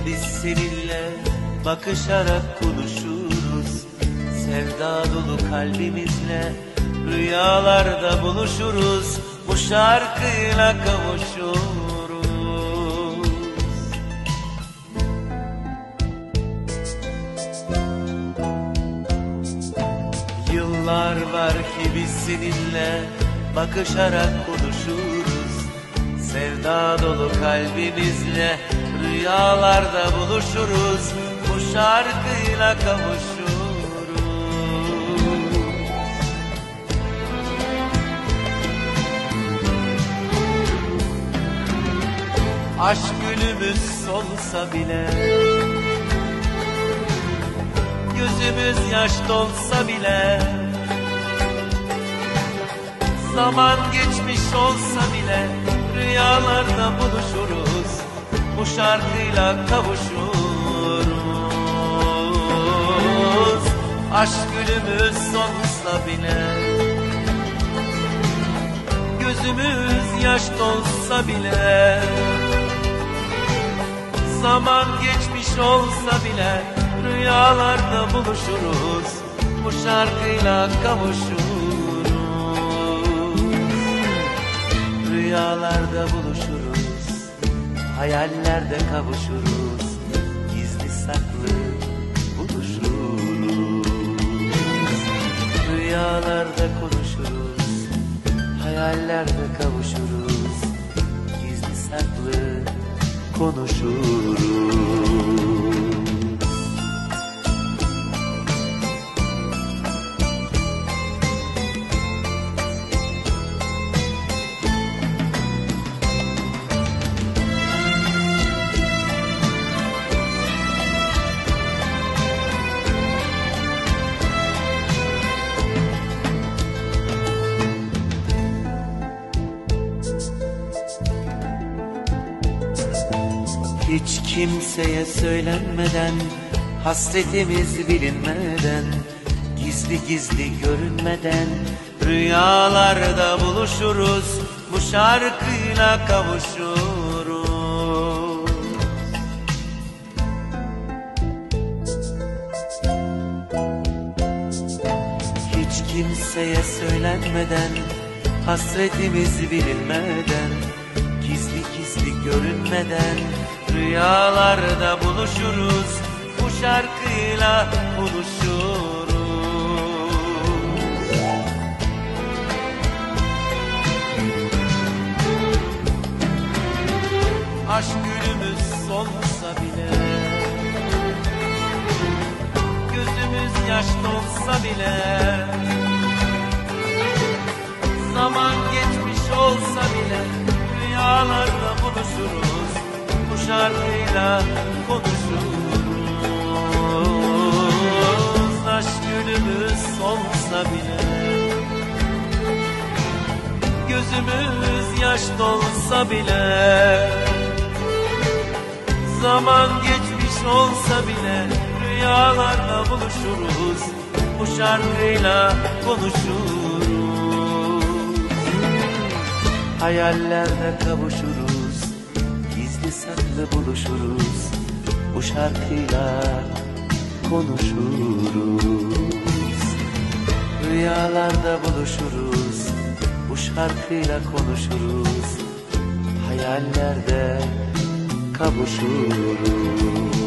biz seninle bakışarak konuşuruz. Sevda dolu kalbimizle rüyalarda buluşuruz. Bu şarkıyla kavuşuruz. Yıllar var ki biz seninle bakışarak konuşuruz. Sevda dolu kalbimizle rüyalarda buluşuruz. Bu şarkıyla kavuşuruz. Aşk gülümüz solsa bile, gözümüz yaş dolsa bile, zaman geçmiş olsa bile rüyalarda buluşuruz. Bu şarkıyla kavuşuruz. Aşk gülümüz solsa bile, gözümüz yaş dolsa bile, zaman geçmiş olsa bile rüyalarda buluşuruz. Bu şarkıyla kavuşuruz. Rüyalarda buluşuruz, hayallerde kavuşuruz. Gizli saklı buluşuruz. Rüyalarda konuşuruz, hayallerde kavuşuruz. Gizli saklı konuşuruz. Hiç kimseye söylenmeden, hasretimiz bilinmeden, gizli gizli görünmeden rüyalarda buluşuruz. Bu şarkıyla kavuşuruz. Hiç kimseye söylenmeden, hasretimiz bilinmeden, gizli gizli görünmeden rüyalarda buluşuruz. Bu şarkıyla buluşuruz. Aşk gülümüz solsa bile, gözümüz yaş dolsa bile, zaman geçmiş olsa bile rüyalarda buluşuruz. Bu şarkıyla konuşuruz. Aşk gülümüz solsa bile, gözümüz yaş dolsa bile, zaman geçmiş olsa bile rüyalarda buluşuruz. Bu şarkıyla konuşuruz. Hayallerde kavuşuruz, gizli saklı buluşuruz. Bu şarkıyla konuşuruz. Rüyalarda buluşuruz, bu şarkıyla konuşuruz. Hayallerde kavuşuruz.